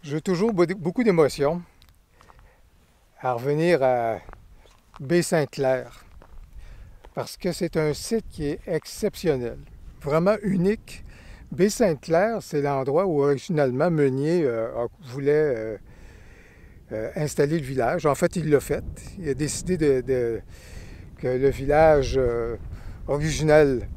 J'ai toujours beaucoup d'émotions à revenir à Baie-Sainte-Claire parce que c'est un site qui est exceptionnel, vraiment unique. Baie-Sainte-Claire, c'est l'endroit où originalement Meunier voulait installer le village. En fait, il l'a fait. Il a décidé que le village original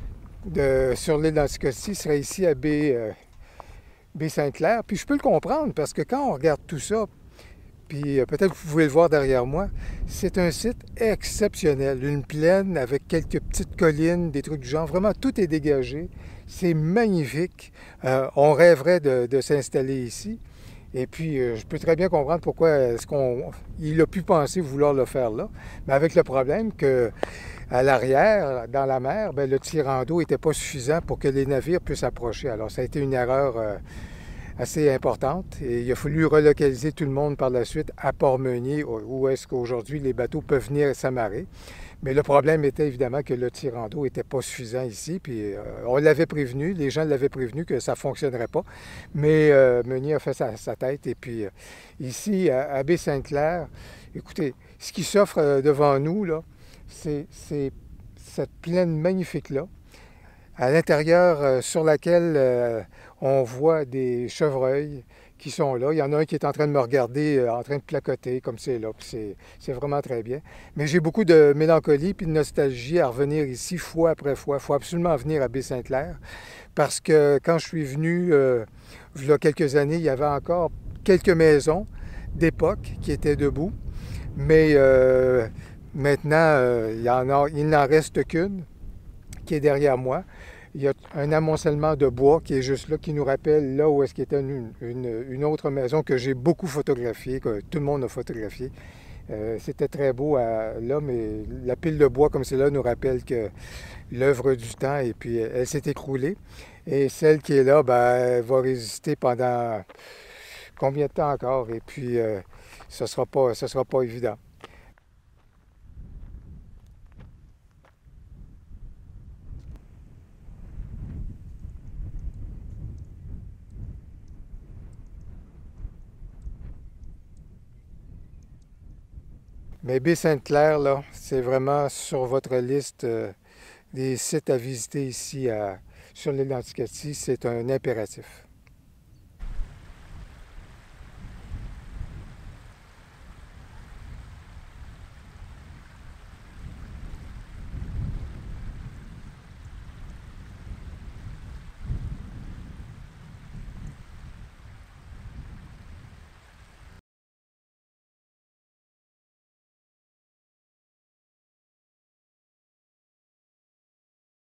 sur l'île d'Anticosti serait ici à Baie-Sainte-Claire. Puis je peux le comprendre parce que quand on regarde tout ça, puis peut-être que vous pouvez le voir derrière moi, c'est un site exceptionnel. Une plaine avec quelques petites collines, des trucs du genre. Vraiment, tout est dégagé. C'est magnifique. On rêverait de s'installer ici. Et puis, je peux très bien comprendre pourquoi il a pu penser vouloir le faire là. Mais avec le problème que à l'arrière, dans la mer, bien, le tirant d'eau n'était pas suffisant pour que les navires puissent approcher. Alors, ça a été une erreur assez importante et il a fallu relocaliser tout le monde par la suite à Port-Meunier, où est-ce qu'aujourd'hui les bateaux peuvent venir s'amarrer. Mais le problème était évidemment que le tirant d'eau n'était pas suffisant ici, puis on l'avait prévenu, les gens l'avaient prévenu que ça ne fonctionnerait pas. Mais Meunier a fait sa tête et puis ici, à Baie-Sainte-Claire, écoutez, ce qui s'offre devant nous, là, c'est cette plaine magnifique-là, à l'intérieur sur laquelle on voit des chevreuils qui sont là. Il y en a un qui est en train de me regarder, en train de placoter comme c'est là. C'est vraiment très bien. Mais j'ai beaucoup de mélancolie puis de nostalgie à revenir ici fois après fois. Il faut absolument venir à Baie-Sainte-Claire parce que quand je suis venu, il y a quelques années, il y avait encore quelques maisons d'époque qui étaient debout. Mais maintenant, il n'en reste qu'une qui est derrière moi. Il y a un amoncellement de bois qui est juste là, qui nous rappelle là où est-ce qu'il était une autre maison que j'ai beaucoup photographiée, que tout le monde a photographié. C'était très beau là, mais la pile de bois comme c'est là nous rappelle que l'œuvre du temps, et puis elle s'est écroulée. Et celle qui est là, ben, elle va résister pendant combien de temps encore? Et puis, ce sera pas évident. Mais Baie-Sainte-Claire, là, c'est vraiment sur votre liste des sites à visiter ici sur l'île d'Anticosti. C'est un impératif.